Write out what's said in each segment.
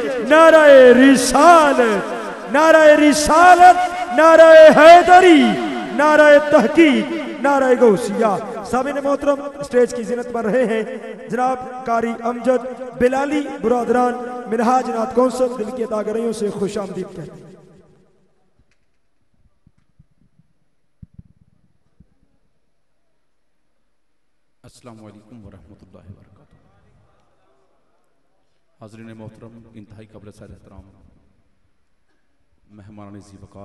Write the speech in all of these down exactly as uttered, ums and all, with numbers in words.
नाराए रिसालत, नाराए रिसालत, नाराए हैदरी, नाराए तहकीक, नाराए गौसिया। साबिन मोहतरम स्टेज की जिन्नत पर रहे हैं जनाब कारी अमजद बिलाली बुरादरान मिनहाज नाथ कौंसल, दिल के तागरियों से खुश आमदीद कहते हैं। अस्सलामु अलैकुम वरहमतुल्लाहि वबरकातुहू। हाज़रीन मोहतरम, इंतहाई क़ब्ल सर एहतराम मेहमान ज़ी वक़ार,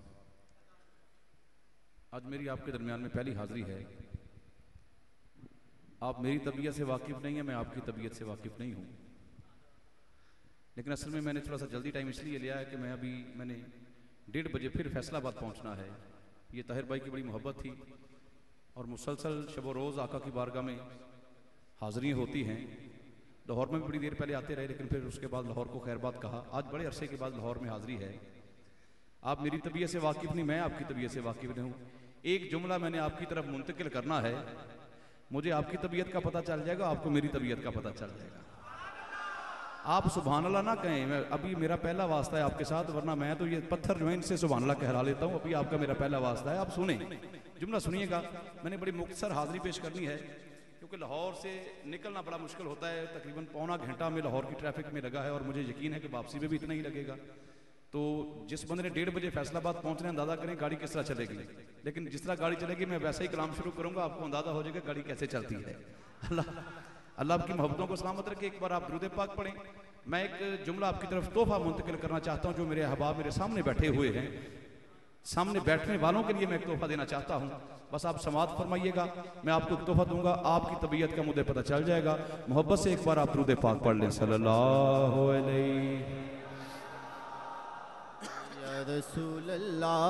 आज मेरी आपके दरमियान में पहली हाज़री है। आप मेरी तबीयत से वाकिफ़ नहीं है, मैं आपकी तबीयत से वाकिफ़ नहीं हूँ, लेकिन असल में मैंने थोड़ा सा जल्दी टाइम इसलिए लिया है कि मैं अभी मैंने डेढ़ बजे फिर फैसलाबाद पहुँचना है। ये ताहिर भाई की बड़ी मोहब्बत थी और मुसलसल शब रोज़ आका की बारगाह में हाज़रियाँ होती हैं। लाहौर में भी बड़ी देर पहले आते रहे, लेकिन फिर उसके बाद लाहौर को खैरबाद कहा। आज बड़े अरसे के बाद लाहौर में हाज़री है। आप मेरी तबीयत से वाकिफ़ नहीं, मैं आपकी तबीयत से वाकिफ़ नहीं हूँ। एक जुमला मैंने आपकी तरफ मुंतकिल करना है, मुझे आपकी तबीयत का पता चल जाएगा, आपको मेरी तबीयत का पता चल जाएगा। आप सुभान अल्लाह ना कहें, मैं अभी मेरा पहला वास्ता है आपके साथ, वरना मैं तो ये पत्थर जो है इनसे सुभान अल्लाह कहला लेता हूँ। अभी आपका मेरा पहला वास्ता है, आप सुने जुमला सुनिएगा। मैंने बड़ी मुख्तसर हाज़री पेश करनी है क्योंकि लाहौर से निकलना बड़ा मुश्किल होता है। तकरीबन पौना घंटा में लाहौर की ट्रैफिक में लगा है और मुझे यकीन है कि वापसी में भी इतना ही लगेगा। तो जिस बंदे ने डेढ़ बजे फैसलाबाद पहुंचने, अंदाज़ा करें गाड़ी किस तरह चलेगी। लेकिन जिस तरह गाड़ी चलेगी मैं वैसा ही कलाम शुरू करूंगा, आपको अंदाज़ा हो जाएगा गाड़ी कैसे चलती है। अल्लाह अल्लाह आपकी मोहब्बतों को सलामत रखे। एक बार आप दुरूद पाक पढ़ें। मैं एक जुमला आपकी तरफ तोहफा मुंतकिल करना चाहता हूँ, जो मेरे अहबाब मेरे सामने बैठे हुए हैं, सामने बैठने वालों के लिए मैं एक तोहफा देना चाहता हूँ। बस आप समाअत फरमाइएगा, मैं आपको एक तोहफा दूंगा, आपकी तबीयत का मुझे पता चल जाएगा। मोहब्बत से एक बार आप दुरूद पाक पढ़ लें। सल्लल्लाहु अलैहि या रसूल अल्लाह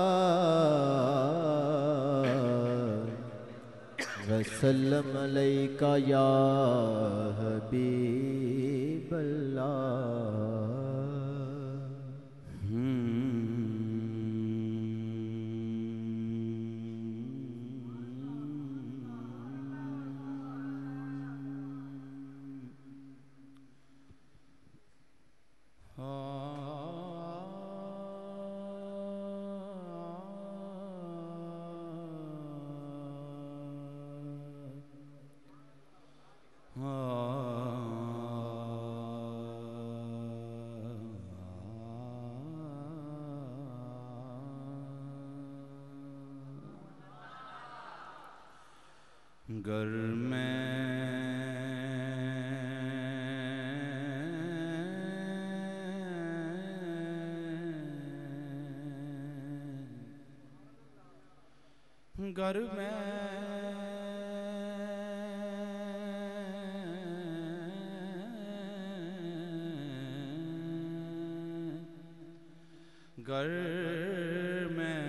वसल्लम अलैका या हबीब अल्लाह। गर मैं गर मैं गर मैं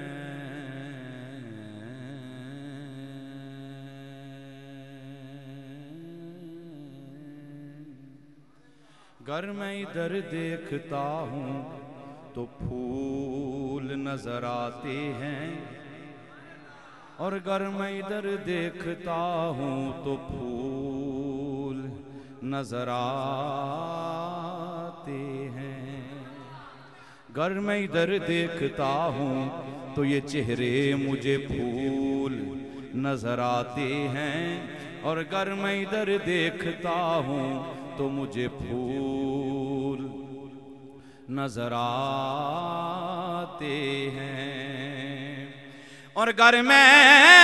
गर मैं इधर देखता हूँ तो फूल नजर आते हैं, और गर मैं इधर देखता हूँ तो फूल नजर आते हैं। गर मैं इधर देखता हूँ तो ये चेहरे मुझे फूल नजर आते हैं, और गर मैं इधर देखता हूँ तो मुझे फूल नजर आते हैं। और गर मैं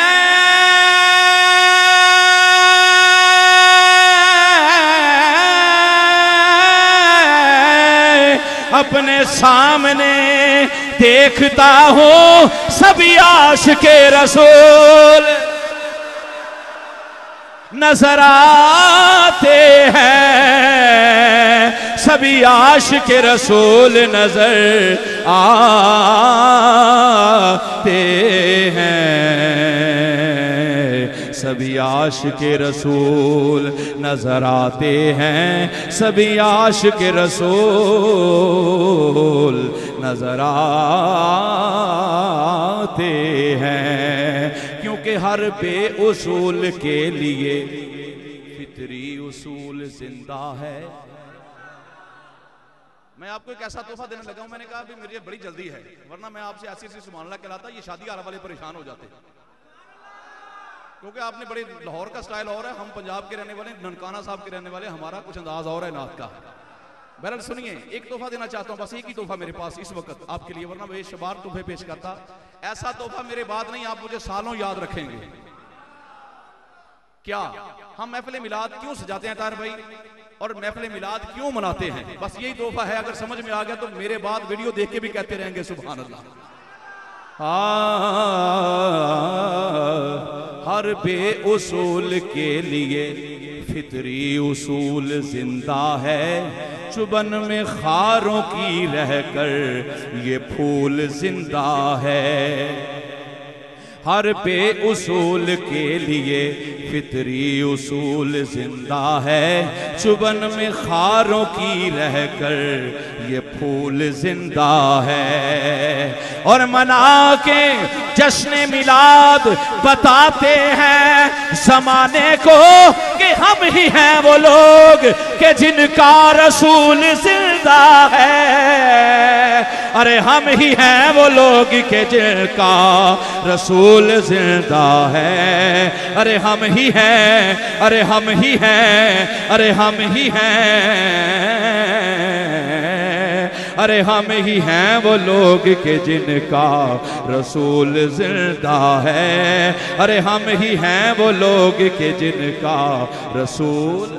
अपने सामने देखता हूँ सभी आशिके रसूल नजर आते हैं, सभी आशिके रसूल नजर आते हैं, सभी आशिके रसूल नजर आते हैं, सभी आशिके रसूल नजर आते हैं। क्योंकि हर बेउसूल के लिए फितरी उसूल जिंदा है। मैं आपको एक ऐसा तोहफा देने लगा हूं, मैंने कहा अभी मुझे बड़ी जल्दी है, वरना मैं आपसे ऐसी ऐसी सुभान अल्लाह कहलाता, ये शादी हाल वाले परेशान हो जाते, क्योंकि आपने बड़े लाहौर का स्टाइल और है, हम पंजाब के रहने वाले, ननकाना साहब के रहने वाले, हमारा कुछ अंदाज और है नात का। बहरहाल सुनिए, एक तोहफा देना चाहता हूं, बस एक ही तोहफा मेरे पास इस वक्त आपके लिए, वरना मैं शबार तोहफे पेश करता। ऐसा तोहफा मेरे बाद नहीं, आप मुझे सालों याद रखेंगे। क्या हम महफिल मिलाद क्यों सजाते हैं तार भाई, और महफिल मिलाद क्यों मनाते हैं, बस यही तोहफा है। अगर समझ में आ गया तो मेरे बाद वीडियो देख के भी कहते रहेंगे सुभान अल्लाह। हर बे उसूल के लिए फितरी उसूल जिंदा है, चुबन में खारों की रहकर ये फूल जिंदा है। हर बे उसूल के लिए फितरी उसूल जिंदा है, चुबन में खारों की रहकर ये फूल जिंदा है। और मना के जश्न मिलाद बताते हैं जमाने को कि हम ही हैं वो लोग कि जिनका रसूल जिंदा है। अरे हम ही हैं वो लोग कि जिनका रसूल जिंदा है। अरे हम ही हैं, अरे हम ही हैं, अरे हम ही हैं, अरे हम ही हैं वो लोग के जिनका रसूल जिंदा है। अरे हम ही हैं वो लोग के जिनका रसूल,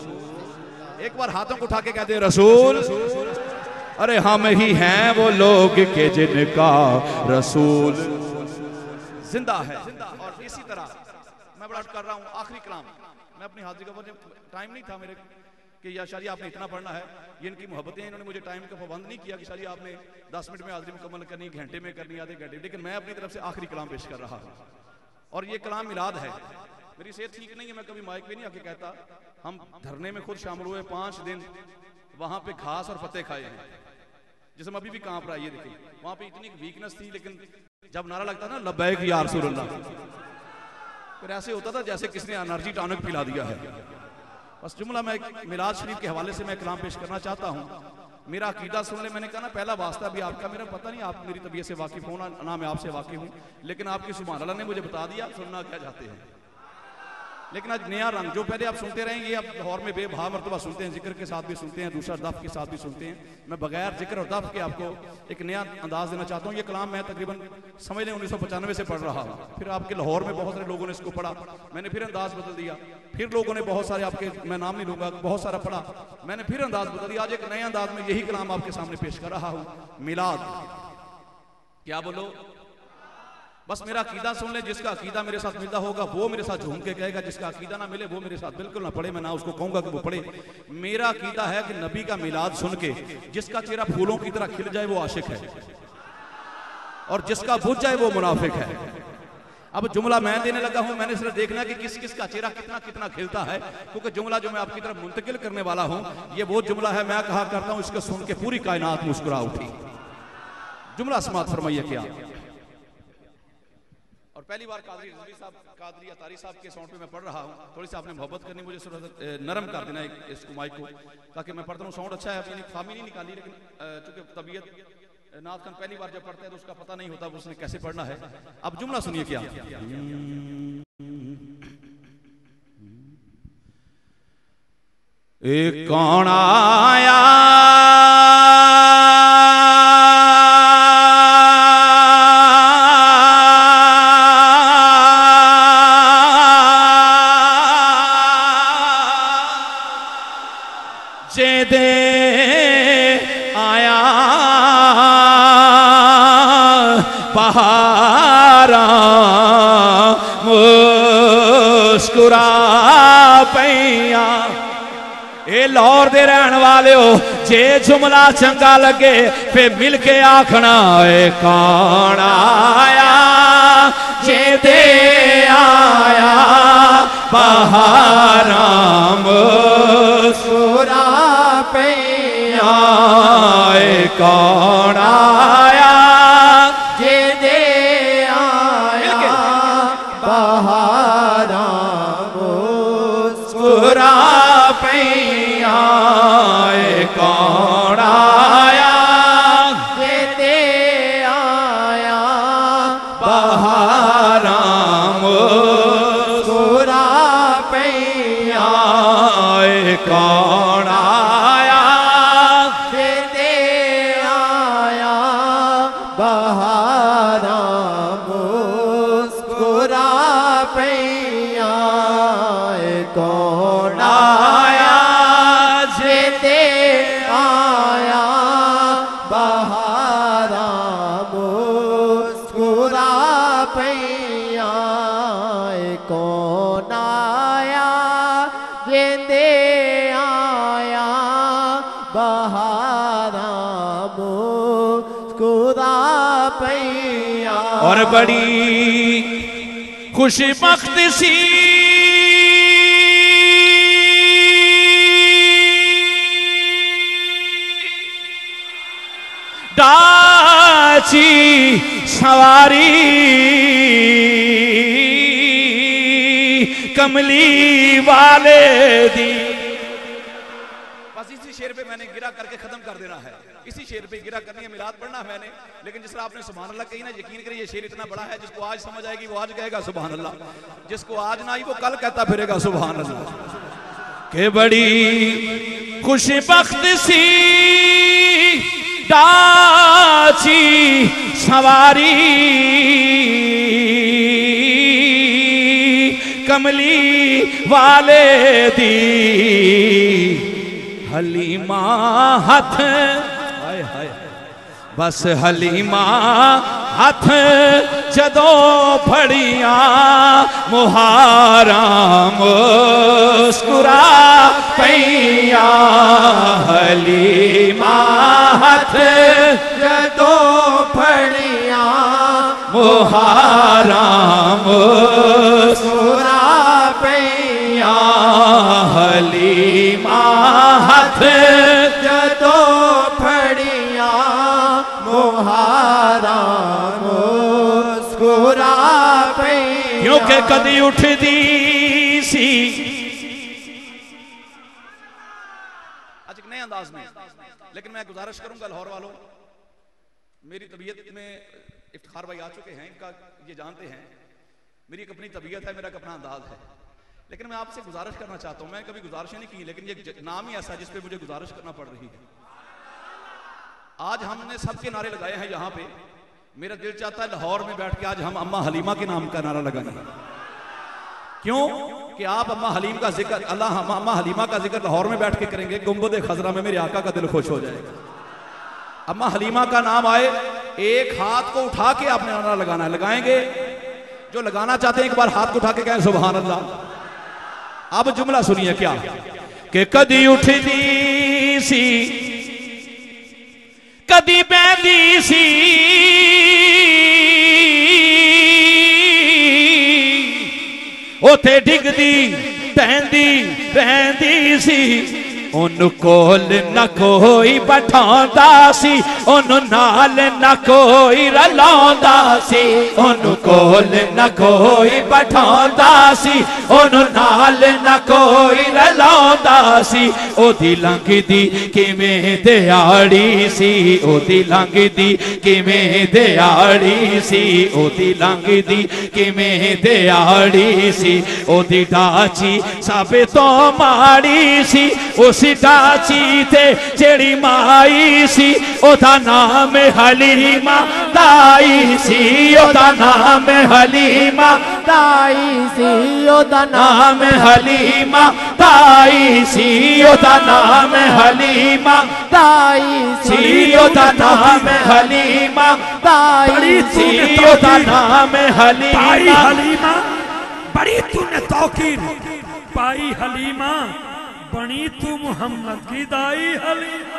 एक बार हाथों को उठा के कहते हैं रसूल। अरे हम ही हैं वो लोग के जिनका रसूल जिंदा है। और इसी तरह मैं बड़ा कर रहा हूँ आखिरी कलाम, मैं अपनी हाजिरी का वजह टाइम नहीं था मेरे कि या शायद आपने इतना पढ़ना है, ये इनकी मोहब्बतें, इन्होंने मुझे टाइम का पाबंद नहीं किया कि शायद आपने दस मिनट में हाजिरी मुकम्मल करनी, घंटे में करनी, आधे घंटे, लेकिन मैं अपनी तरफ से आखिरी कलाम पेश कर रहा हूँ। और ये कलाम मिलाद है। मेरी सेहत ठीक नहीं है, मैं कभी माइक पे नहीं आके कहता। हम धरने में खुद शामिल हुए, पांच दिन वहां पे घास और पत्ते खाए हैं, जिसमें अभी भी कांप रहा है। ये देखिए वहां पे इतनी वीकनेस थी, लेकिन जब नारा लगता ना लब्बैक या रसूल अल्लाह, फिर ऐसे होता था जैसे किसने एनर्जी टॉनिक पिला दिया है। बस जुमला मैं मिलाद शरीफ के हवाले से मैं कलाम पेश करना चाहता हूँ। मेरा अकीदा सुन ले, मैंने कहा ना पहला वास्ता भी आपका, मेरा पता नहीं आप मेरी तबीयत से वाकिफ हो ना मैं आपसे वाकिफ हूँ, लेकिन आपकी सुभान अल्लाह ने मुझे बता दिया सुनना क्या चाहते हैं। लेकिन आज नया रंग जो पहले आप सुनते रहेंगे, ये अब लाहौर में बेबहा मरतबा सुनते हैं, जिक्र के साथ भी सुनते हैं, दूसरा दफ के साथ भी सुनते हैं। मैं बगैर जिक्र और दफ के आपको एक नया अंदाज देना चाहता हूँ। ये कलाम मैं तकरीबन समझ लें उन्नीस सौ पचानवे से पढ़ रहा हूँ, फिर आपके लाहौर में बहुत सारे लोगों ने इसको पढ़ा, मैंने फिर अंदाज बदल दिया, फिर लोगों ने बहुत सारे, आपके मैं नाम नहीं लूंगा, बहुत सारा पढ़ा, मैंने फिर अंदाज बदल दिया। आज एक नए अंदाज में यही कलाम आपके सामने पेश कर रहा हूँ। मिलाद, क्या बोलो, बस मेरा अकीदा सुन ले। जिसका अकीदा मेरे साथ मिलता होगा वो मेरे साथ झूम के कहेगा, जिसका अकीदा ना मिले वो मेरे साथ बिल्कुल ना पढ़े, मैं ना उसको कहूंगा कि वो पढ़े। मेरा अकीदा है कि नबी का मिलाद सुन के जिसका चेहरा फूलों की तरह खिल जाए वो आशिक है, और जिसका बुझ जाए वो मुनाफिक है। अब जुमला मैं देने लगा हूं, मैंने सिर्फ देखना कि किस किस का चेहरा कितना कितना खिलता है, क्योंकि जुमला जो मैं आपकी तरफ मुंतकिल करने वाला हूं ये वो जुमला है, मैं कहा करता हूं इसको सुन के पूरी कायनात मुस्कुरा उठी। जुमला समात फरमाइए क्या। और पहली बार कादरी रज़वी साहब, कादरी अतारी साहब के साउंड पे मैं पढ़ रहा हूँ, थोड़ी सी आपने मोहब्बत करनी, मुझे थोड़ा सा नरम कर देना एक इसको माइक को, ताकि मैं पढ़ता हूँ। साउंड अच्छा है, अपनी खामी नहीं निकाली, लेकिन चूंकि तबीयत नात खान पहली बार जब पढ़ते हैं तो उसका पता नहीं होता उसने कैसे पढ़ना है। अब जुमला सुनिए क्या। एक कौन आया बहारा मुस्कुरा पैया। ए लाहौर दे रहन वाले हो, जे जुमला चंगा लगे फिर मिल के आखना ए कौन आया जे दे आया बहारा मुस्कुरा पैया। ए कौन आया कौन मुस्कुरा पैया और बड़ी खुशबख्त सी डाची सवारी कमली वाले दी। बस इसी शेर पे मैंने गिरा करके खत्म कर देना है, इसी शेर पे गिरा करनी है, मिलाद पढ़ना है मैंने। लेकिन जिस तरह आपने सुभान अल्लाह कही ना, यकीन करिए ये शेर इतना बड़ा है, जिसको आज समझ आएगी वो आज कहेगा सुभान अल्लाह, जिसको आज ना आई वो कल कहता फिरेगा सुभान अल्लाह। के बड़ी खुशबख्त सी डाची सवारी कमली वाले दी हलीमा हथ हाय हाय बस हलीमा हथ जदों फड़िया मुहारा मुस्कुरा पैया हलीमा हथ जदों फड़िया मुहारा मुस्कुरा पैया हलीमा हथ जदों फड़िया मुहारा मुस्कुरा पैया क्योंकि कदी उठदी सी आज एक नए अंदाज में। लेकिन मैं गुजारिश करूंगा लाहौर वालों, मेरी तबीयत में इफ्तिखार भाई आ चुके हैं, इनका ये जानते हैं मेरी एक अपनी तबीयत है, मेरा एक अपना अंदाज है। लेकिन मैं आपसे गुजारिश करना चाहता हूं, मैं कभी गुजारिश नहीं की, लेकिन ये नाम ही ऐसा जिस पे मुझे गुजारिश करना पड़ रही है। आज हमने सबके नारे लगाए हैं यहाँ पे, मेरा दिल चाहता है लाहौर में बैठ के आज हम अम्मा हलीमा के नाम का नारा लगाएं। क्यों कि आप अम्मा हलीम का जिक्र, अल्लाह हम अम्मा हलीमा का जिक्र लाहौर में बैठ के करेंगे, गुंबद खजरा में मेरे आका का दिल खुश हो जाएगा। अम्मा हलीमा का नाम आए, एक हाथ को उठा के आपने नारा लगाना है, लगाएंगे जो लगाना चाहते हैं एक बार हाथ को उठा के कहें सुभान अल्लाह। अब जुमला सुनिए क्या कि कदी उठदी सी कदी बैठी सी उथे डिगदी बहंदी बहंदी सी ओनु कोल न कोई बैठांदा सी ओनु नाल न कोई रलांदा सी ओनु कोल न कोई बैठांदा सी ओनु नाल न कोई रलांदा सी ओदी लंघदी किवें दिहाड़ी सी ओदी लंघदी किवें दिहाड़ी सी ओदी लंघदी किवें दिहाड़ी सी ओदी डाची सब तो माड़ी सी उस डाची ते जेड़ी माई सी ओदा नाम हलीमा दाई सी ओदा नाम हलीमा दाई सी ओदा नाम हलीमा दाई सी ओदा नाम हलीमा दाई सी ओदा नाम हलीमा दाई सी ओदा नाम हलीमा हलीमा बड़ी तूने तौकीर पाई हलीमा बनी तू मोहम्मद की दाई हलीमा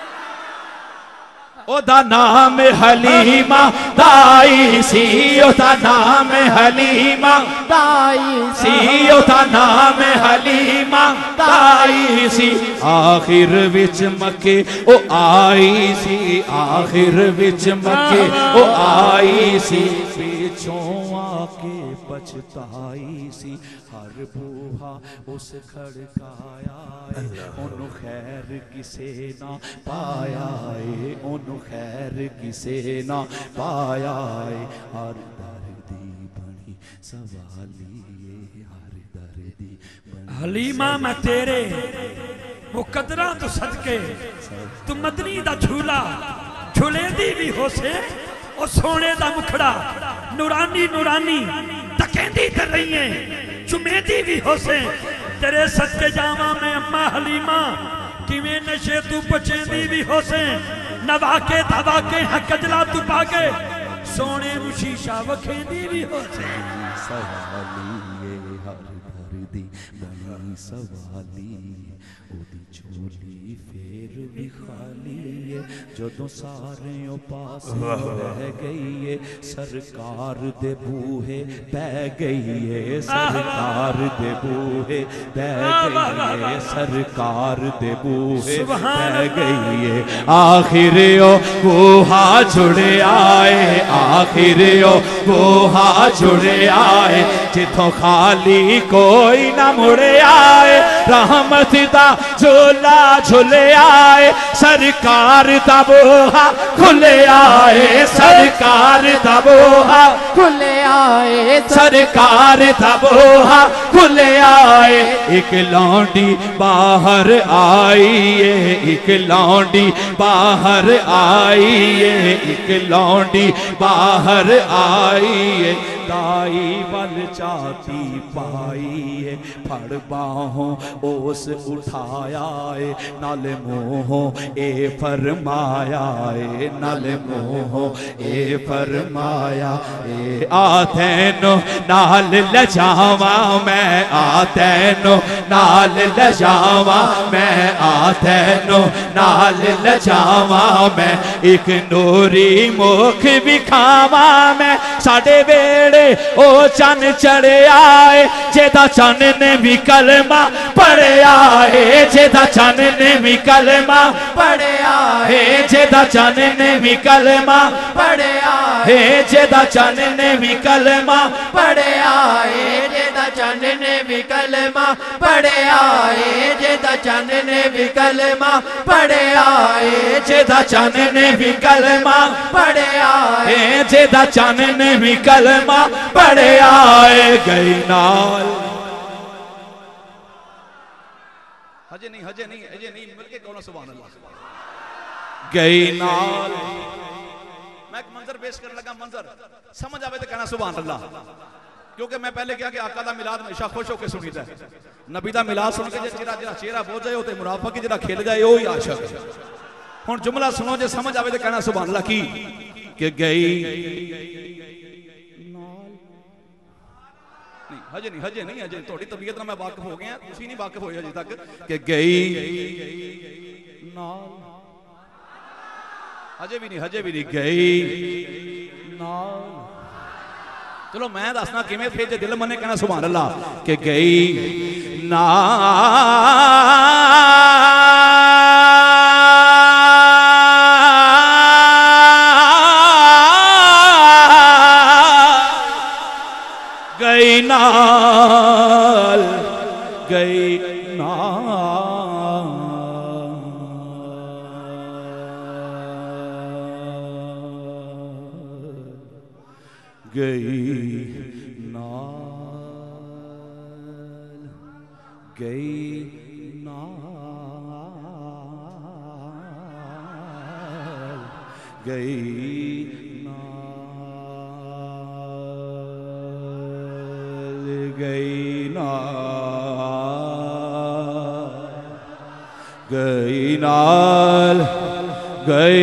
ओदा नाम हलीमा दाई सी ओदा नाम हलीमा दाई सी ओदा नाम हलीमा दाई सी आखिर विच मक्के ओ आई सी आखिर विच मक्के ओ आई सी पिछों आके पछताई सी हर बूहा उस खड़काया ओनु खैर किसे ना पाया ओनु खैर किसे ना पाया हर दर्दी बनी सवाली हर दर्दी हलीमा मैं तेरे मुकदरा तो सदके तू मदनी दा झूला झूले दी भी हो से और सोने दा मुखड़ा नूरानी नूरानी तकेंदी कर रही है चुमेदी भी हो से तेरे सदके जावा में अम्मा हलीमा किवें नशे तू बचेंदी भी हो से नवा के दवा के हकजला तू पाके सोने नु शीशा वखेंदी भी हो से सवाली हर दर्दी बनी सवाली ओदी झोली फेर भी खाली जदों सारे पास रह गई है सरकार दे बूहे बह गई है सरकार दे बूहे बह गई है सरकार दे बूहे बह गई है आखिर ओ बूहा जुड़े आए आखिर ओ बूहा जुड़े आए जिथों खाली कोई ना मुड़े आए रहमत दा झोला झुले आए सरकार दा बूहा खुले आए सरकार दा बूहा खुले आए सरकार दा बूहा खुले आए एक लौंडी बाहर आई है एक लौंडी बाहर आई है एक लौंडी बाहर आई है दाई बल चाती पाई है फड़ बाहों ओस उठाया है नल मोहों ए फरमाया है नल मोहों ए फरमाया ए आतैनो नाल लजावा मैं आतैनो नाल लजावा मैं आतैनो नाल लजावा मैं एक नूरी मुख विखावा मैं साडे वेड़े ओ चन चढ़े आए जेदा चन ने भी कलमा पढ़े आए जेदा चन ने भी कलमा पढ़े आए जेदा चन ने भी कलमा पढ़े आए जेदा चन ने भी कलमा पढ़े आए जेदा चन ने भी कलमा पढ़े आए जेदा चन ने भी कलमा पढ़े आए जेदा चन ने भी कलमा पढ़े आए जेदा चन ने भी कलमा पढ़े आए गई नाल हजे नहीं हजे नहीं हजे नहीं मिलके कौन सुभान अल्लाह गई नाल मैं एक मंजर पेश करने लगा मंजर समझ आवे तो कहना सुभान अल्लाह क्योंकि मैं पहले क्या कि आका दा मिलाद हमेशा खुश होकर सुनीदा है नबी दा मिलाद सुन के जेरा जेरा चेहरा बोझ जाए ते मुनाफिक जेरा खिल जाए ओ ही आशिक है हुन जुमला सुनो जे समझ आवे तो कहना सुभान अल्लाह की कि गई हजे नहीं हजे नहीं हजे थोड़ी तबीयत ना मैं वाकिफ हो गया तुसी नहीं वाकिफ होए अजे तक कि गई नाल हजे भी नहीं हजे भी नहीं गई नाल चलो मैं दसना किवें फिर जे दिल मने कहना सुभान अल्लाह कि गई नाल गई नाल गई नाल गई नाल गई नाल गई गई नाल गई नाल गई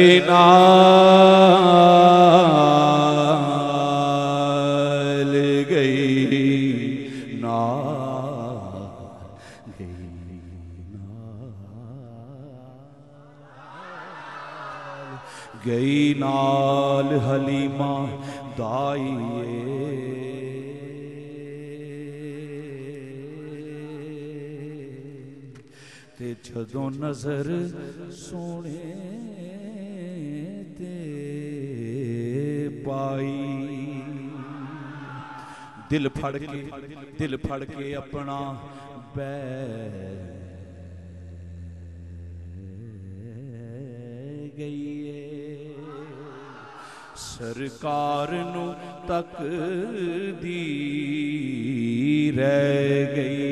नाल गई नाल गई नाल गई नाल हलीमा दाई ते जदों नजर सोने ते पाई दिल फड़ के दिल फड़ के अपना बै गई सरकार नू तक दी रह गई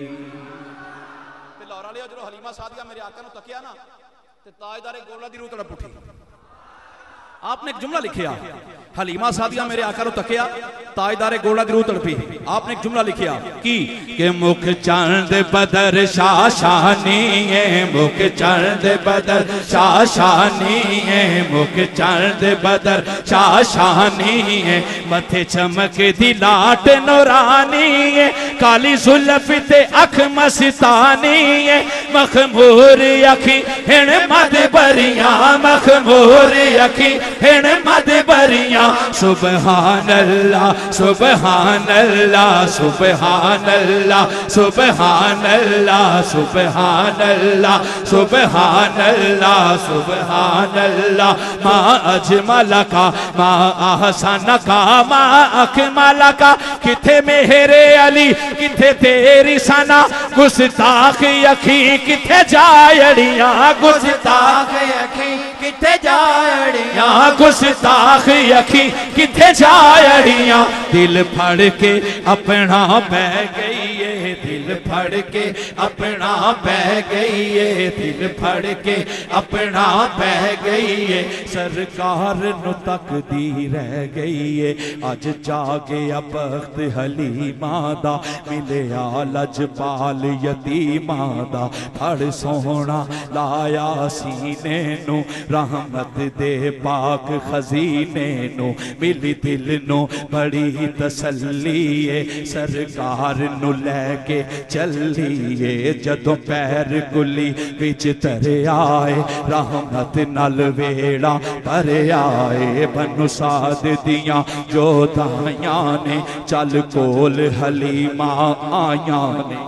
जो हलीमा सादिया मेरे आका ने तकिया ना ते ताजदारे गोला दी रूह तड़प उठी आपने एक जुमला लिखिया हलीमा सादिया मेरे आका नु तकिया, ताजदारे गोला दी रूह तड़पी। आपने एक जुमला लिखिया की के मुख चंद बदर शाशानी है, मुख चंद बदर शाशानी है, मुख चंद बदर शाशानी है, मथे चमक दी लाट नूरानी है, काली जुल्फ ते अख मस्तानी है, मखमूर अखी हिण मद बरिया, मखमूर अखी हिण मद बरिया। सुबहान अल्लाह सुबहान अल्लाह सुबहान अल्लाह सुबहान अल्लाह सुबहान अल्लाह सुबहान अल्लाह सुबहान अल्लाह। मा अजमल का मा अहसन का मा अकमल का, किथे मेरे अली किथे तेरी सना, गुस्ताख अखी किथे जायड़िया, गुस्ताख अखी किथे जायड़िया, गुस्ताख अखी किथे जायड़िया। दिल फड़ के अपना बह गई है, दिल फड़ के अपना बह गई है, दिल फड़ के अपना बह गई है। सरकार नु तकदी रह गई है, अज जागे बख्त हलीमा दा, मिले लजपाल यतीमा दा। फड़ सोहना लाया सीने नु, रहमत दे पाक खजीने नु, मिली दिल नु बड़ी तसल्ली है। सरकार नु लैके चलिए, जदों पैर गुली विच तरे आए, रहमत नल वेड़ा भर आए। बनु साद दियां जो दाइयां ने, चल कोल हलीमा आया ने।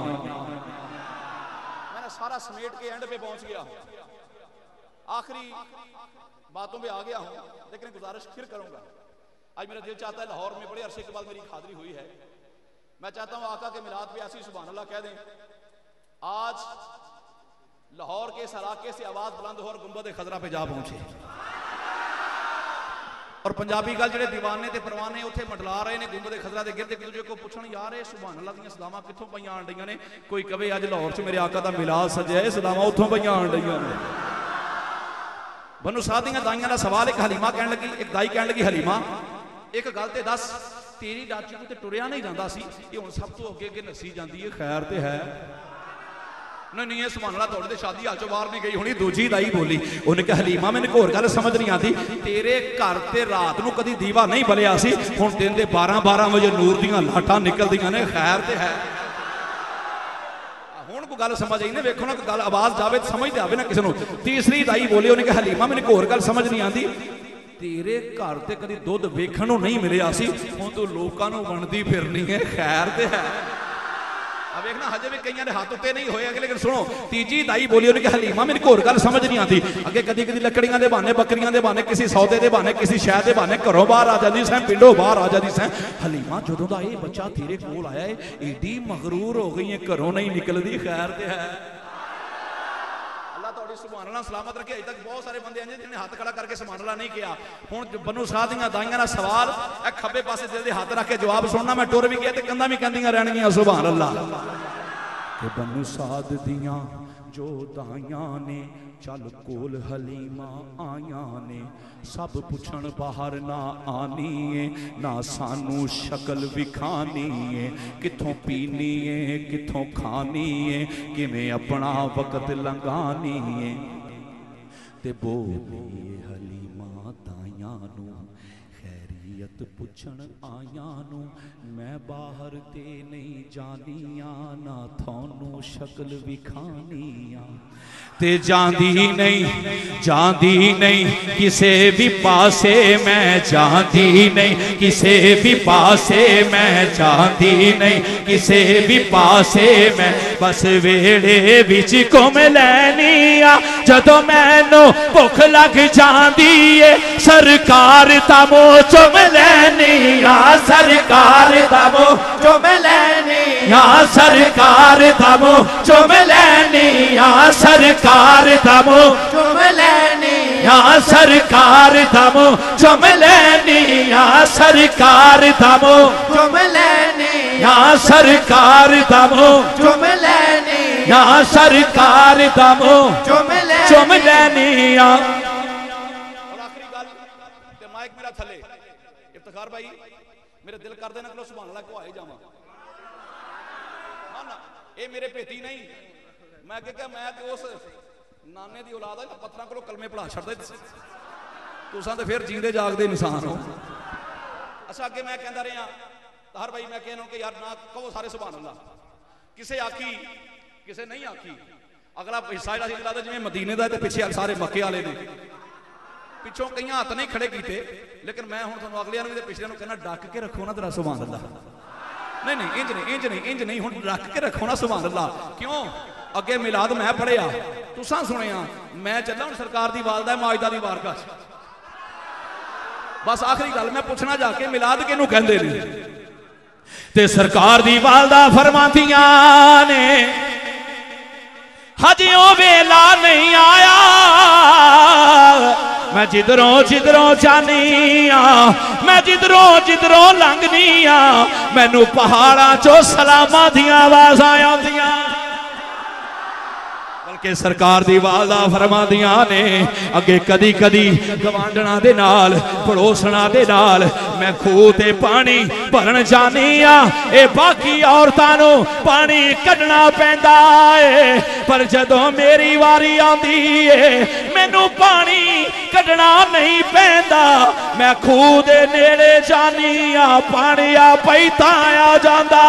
मैंने सारा समेट के एंड पे पहुंच गया, आखिरी बातों पे आ गया हूं, लेकिन गुजारिश फिर करूंगा। आज मेरा दिल चाहता है, लाहौर में बड़े अरसे के बाद मेरी हाजिरी हुई है, मैं चाहता हूं आका के मिलाद पे ऐसी सुभान अल्लाह कह दें। आज लाहौर के इस इलाके से आवाज बुलंद हो और गुंबद खजरा पे जा पहुंचे, और पंजाबी गल जेडे दीवाने ते परवाने उत्थे मंडला रहे ने गुंबद खजरा दे गिरदे, एक दूजे को पुछण यार ये सुभान अल्लाह दी सलामां कित्थों पईयां आण डईयां ने। कोई कहे अज लाहौर च मेरे आका दा मिलाद सजया है, सलामां उत्थों पईयां आण डईयां ने। बनु साद दियां दाइयां दा सवाल, एक हलीमा कहण लगी, एक दाई कहण लगी हलीमा एक गल ते दस, तेरी डाची को ते टुरिया नहीं जांदा सी, ये हुण सब तो अगे अगे नसी जांदी है, खैर ते है नहीं नहीं ये सुभान अल्लाह तुहाडे ते शादी हाल चों बाहर नहीं गई होनी। दूजी दाई बोली, उन्हें कहा हलीमा मैंने होर गल समझ नहीं आती, तेरे घर ते रात नूं कदी दीवा नहीं बलिया सी, हुण दिन दे बारह बारह बजे नूर दियां लाटां निकलदियां ने, खैर ते है। हुण कोई गल समझ आई ना, वेखो ना गल आवाज जावे समझ ते आवे ना किसी नूं। तीसरी दाई बोली, उन्हें कहा हलीमा मैंने होर गल समझ नहीं आती, तेरे घर ते कदी दुध वेखण नूं नहीं मिलिया सी, हुण तूं लोकां नूं वंडदी फिरनी है, खैर ते है। देखना हजे भी कई हाथ उत्ते नहीं होए, लेकिन सुनो तीजी दाई बोली, उन्हें कहा हलीमा मेरी होर गल समझ नहीं आती, अगे कदी कदी लकड़ियां दे बहाने, बकरियां दे बहाने, किसी सौदे दे बहाने, किसी शह दे बहाने घरों बाहर आ जाती सैं, पिंडों बाहर आ जाती सैं। हलीमा जदों दा ये बच्चा तेरे कोल आया है, एडी मगरूर हो गई है, घरों नहीं निकलदी, खैर ते है। सुभान अल्लाह सलामत रखे। अज तक बहुत सारे बंदे हैं जिन्हें हाथ खड़ा करके सुभान अल्लाह नहीं किया। हुण बनु साद दियां दाइयां दा सवाल, ए खब्बे पासे दिल दे हाथ रख के जवाब सुनना, मैं टुर भी गया ते कंधां भी कहंदियां रहणगीਆਂ सुभान अल्लाह। कि बनु साद दियां जो दाइयां ने, चल कोल हलीमा आया ने, सब पुछण बाहर ना आनी है, ना सानू शक्ल विखानी है, किथों पीनी है किथों खानी है, किवें अपना वक्त लंघानी है। ते बोली हलीमा दाइयां नू, खैरियत पुछण आया नू, मैं बाहर ते नहीं जानिया, ना थानू शक्ल विखानिया। ते जांदी नहीं जांदी नहीं किसे भी पासे, मैं जांदी नहीं किसे भी पासे, मैं जांदी नहीं किसे भी पासे, मैं बस वेड़े विच घुम लैनी आ, जदों मैनू भुख लग जांदी है, सरकार दा मुंह चुम लैनी आ, सरकार दा मुंह चुम लैनी आ, सरकार दा मुंह चुम लैनी आ, सरकार दा मुंह चुम लैनी आ, सरकार दा मुंह चुम लैनी आ, सरकार दा मुंह चुम लैनी आ, सरकार दा मुंह चुम लैनी आ, सरकार दा मुंह चुम चुम लैनी आ। और आखिरी गल ते माइक मेरा थले, वकार भाई मेरे दिल कर देना कि सुभान अल्लाह को आए जावा ना ना ये मेरे भेती नहीं मैं क्या मैं कि उस नाने की औलाद है पत्थर को कलमे पढ़ा छड़ते तुसा तो फिर जींदे जागदे इंसान हो। अच्छा अगे मैं कहता रहा हर भाई मैं कहना कि यार ना कहो सारे सुभान अल्लाह किसे आखी किसे नहीं आखी अगला हिस्सा जो जिवें मदीने का तो पिछे सारे मक्के वाले ने पिछों कई हाथ नहीं खड़े किए लेकिन मैं हुण तुहानूं अगलियां नूं ते पिछलियां नूं कहना डक के रखो ना तेरा सुभान अल्लाह नहीं नहीं इंज नहीं इंज नहीं इंज नहीं हुण रख के रखो ना सुभान अल्लाह क्यों अगे मिलाद मैं पढ़िया तुसां सुनिया मैं चला हुण सरकार दी वालदा माजदा दी वारगाह बस आखिरी गल मैं पूछना जाके मिलाद किहनूं कहंदे ने ते सरकार दी वालदा फरमांदियां ने हजे ओ वेला नहीं आया मैं जिधरों जिधरों जानी आ मैं जिधरों जिधरों लंघनी आ मैनू पहाड़ा चो सलामां दियां आवाज़ां आउंदियां बल्कि सरकार दी वालदा फरमांदियां ने अगे कदी कदी गवांढणा दे नाल पड़ोसणा दे नाल मैं खूह ते पानी भरन जानी आ ए बाकी औरतां नूं पानी कढना पैंदा ए पर जदों मेरी वारी आंदी ए मैनू पानी कढना नहीं पैंदा मैं खूह दे नेड़े जानी आ पानी आपे ही तां आ जांदा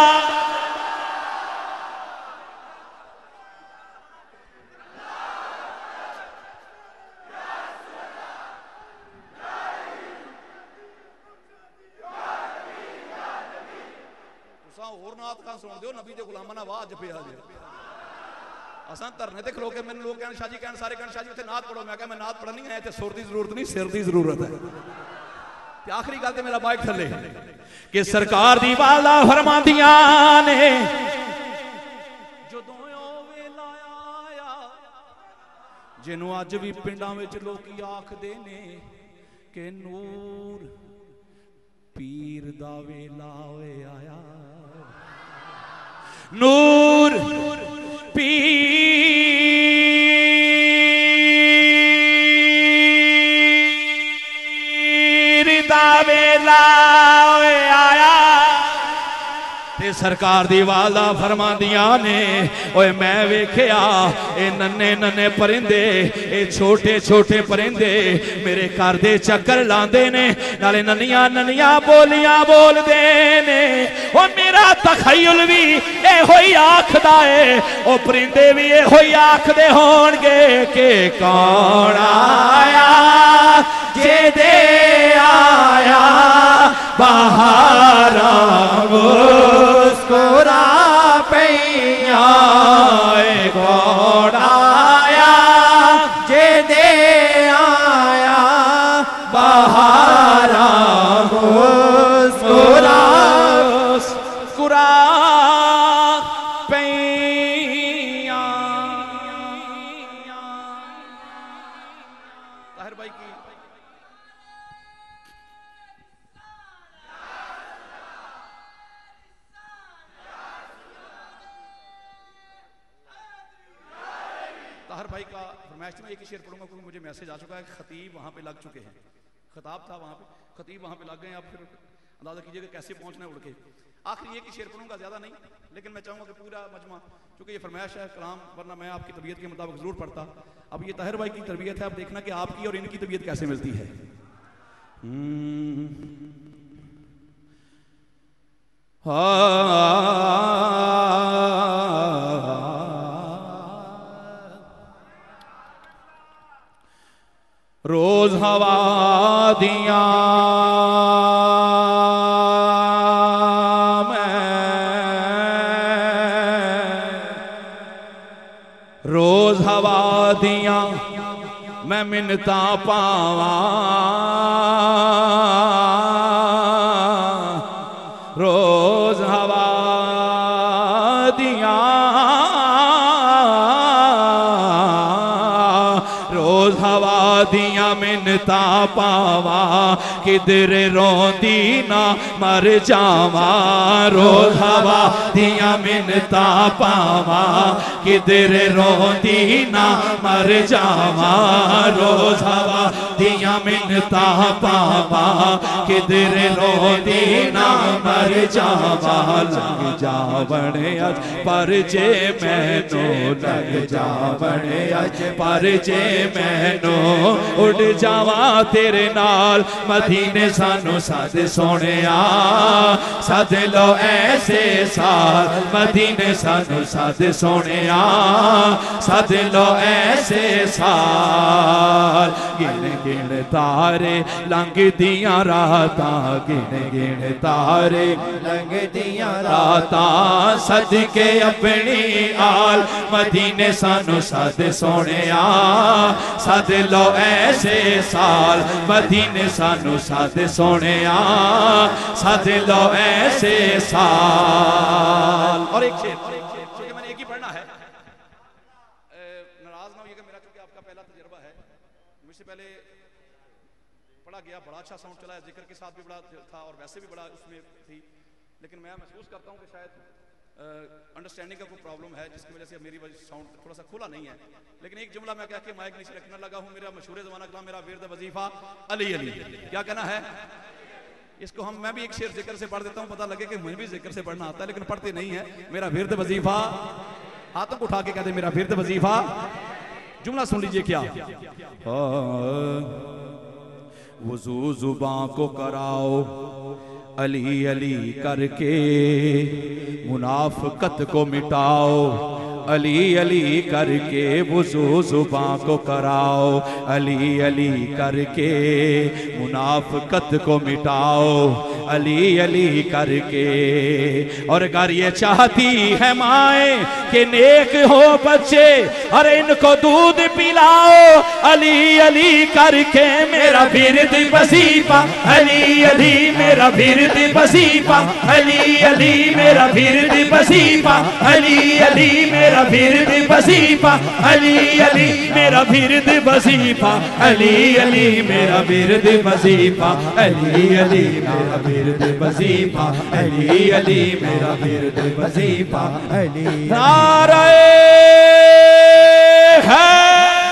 सुन दो नबी के गुलामां दा आवाज पे आ जाए असां धरने ते खलो के मैनूं लोग कहण शाह जी कहण सारे कहण शाह जी उत्थे नात पढ़ो मैं कहा मैं नात पढ़नी है ते सुर दी जरूरत नहीं सिर दी जरूरत है ते आखिरी गल ते मेरा बाइक थले कि सरकार दी वाला फरमांदियां ने जदों ओ वेला आया जिन्हों अज भी पिंडां विच लोकी आखदे ने कि नूर पीर दा वेला होए आया नूर पीर दा वेला आया ते सरकार दी वाला फरमांदियां ने ओए मैं वेखिया ए नन्ने नन्ने परिंदे ए छोटे छोटे परिंदे मेरे घर दे चक्कर लांदे ने नाले नन्नियां नन्नियां बोलियां बोलदे ने ओ मेरा तखय्युल भी ए होई आखदा ए ओ परिंदे भी ए होई आखदे होणगे कि कौन आया जे दे आया बहारा मुस्कुरा पैया कौन आया जे दे आया बहारा मुस्कुरा मुस्कुरा पैया ताहिर भाई की ताहिर भाई का फरमाइश में एक ही शेर पढ़ूंगा क्योंकि मुझे मैसेज आ चुका है खतीब वहां पे लग चुके हैं खताब था वहां पे खतीब वहां पे लग गए आप फिर अंदाजा कीजिएगा कैसे पहुंचना है उड़ के आखिरी एक ही शेर पढ़ूंगा ज्यादा नहीं लेकिन मैं चाहूंगा कि पूरा मजमा क्योंकि ये फरमाइश है कलाम वरना मैं आपकी तबीयत के मुताबिक जरूर पढ़ता अब ये ताहिर भाई की तरबियत है अब देखना कि आपकी और इनकी तबीयत कैसे मिलती है रोज हवा दिया रोज हवा दिया मैं मिन्नता पावा रोज हवा दिया रोज हवा दिया मिन्नता पावा किधर रोंदी ना मर जावा रोज हवा दिया मिन्नता पावा किधर रोंदी ना मर जावा रोज हवा दिया मिन्नता पावा किधर रोती ना मर जावा लग जावने अज पर जे मैनू लग जावने अज पर जे मैनू उड़ जावा तेरे नाल मदीने सानू सद सोने सद लो ऐसे साल मदीने सानू सद सोने सद लो ऐसे साल गिन गिन तारे लंघ दिया रातां गिन गिन तारे लंघ दिया रातां सदके अपनी आल मदीने सानू सद सोने सद लो ऐसे साल मदीने सानू सद सोने सद लो ऐसे साल। और एक शेर क्योंकि मैंने एक ही पढ़ना है, नाराज ना होइएगा मेरा क्योंकि आपका पहला तजुर्बा है। मुझसे पहले पढ़ा गया, बड़ा अच्छा साउंड चला है, जिक्र के साथ भी बड़ा था और वैसे भी बड़ा उसमें थी, लेकिन मैं महसूस करता हूँ कि शायद अंडरस्टैंडिंग का कोई प्रॉब्लम है जिसकी वजह से मेरी साउंड थोड़ा सा खुला नहीं है। लेकिन एक जुमला मैं क्या कि माइक नीचे रखने लगा हूँ, मेरा मशहूर ज़माना कलाम मेरा विर्द वजीफा अली अली। क्या कहना है इसको? हम मैं भी एक शेर जिक्र से पढ़ देता हूँ, पता लगे कि मुझे भी जिक्र से पढ़ना आता है लेकिन पढ़ते नहीं है। मेरा विर्द वजीफा, हाथों को उठा के कहते मेरा विर्द वजीफा। जुमला सुन लीजिए क्या, वुजू जुबां को कराओ अली अली करके मुनाफकत को मिटाओ अली अली करके वुजू जुबां को कराओ अली अली करके मुनाफकत को मिटाओ अली अली करके। और अगर ये चाहती है माए कि नेक हो बच्चे अरे इनको दूध पिलाओ अली अली करके मेरा विर्द वजीफा अली अली मेरा विर्द वजीफा अली अली मेरा विर्द वजीफा अली अली मेरा विर्द वजीफा अली अली मेरा विर्द वजीफा अली अली मेरा विर्द वजीफा अली अली मेरा विर्द वजीफा अली अली मेरा विर्द वजीफा अली। नारे है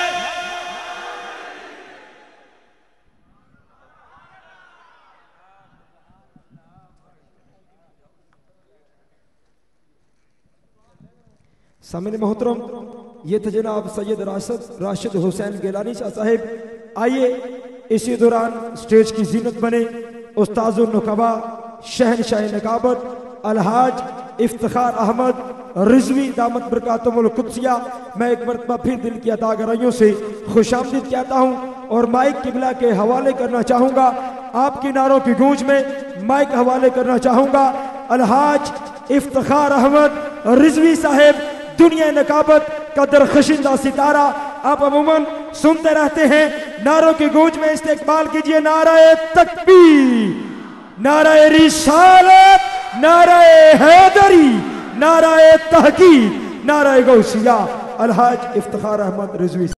सामने मोहतरम, ये थे जनाब सैयद राशिद राशिद हुसैन गिलानी शाह साहिब। आइए इसी दौरान स्टेज की जीनत बने उस्ताजुल नुकबा शहनशाह नकाबत अलहाज इफ्तिखार अहमद रिजवी दामत बरकातुहुल कुद्सिया। मैं एक मरतबा फिर दिल की अतागराइयों से खुशामदीद कहता हूँ और माइक किबला के हवाले करना चाहूँगा। आपकी नारों की गूंज में माइक हवाले करना चाहूँगा अलहाज इफ्तिखार अहमद रिजवी साहेब, दुनिया नकाबत का दरखशिंदा सितारा। आप अमूमन सुनते रहते हैं, नारों की गूंज में इस्तेकबाल कीजिए नाराए तकबीर, नाराए रिसालत, नाराए हैदरी, नाराए तहकीक, नाराए गौसिया। अलहाज इफ्तिखार अहमद रिजवी।